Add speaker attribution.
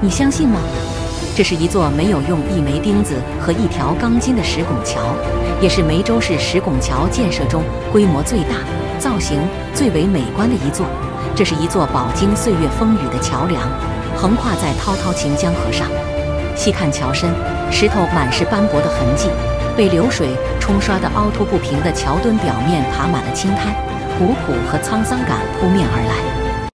Speaker 1: 你相信吗？这是一座没有用一枚钉子和一条钢筋的石拱桥，也是梅州市石拱桥建设中规模最大、造型最为美观的一座。这是一座饱经岁月风雨的桥梁，横跨在滔滔秦江河上。细看桥身，石头满是斑驳的痕迹，被流水冲刷的凹凸不平的桥墩表面爬满了青苔，古朴和沧桑感扑面而来。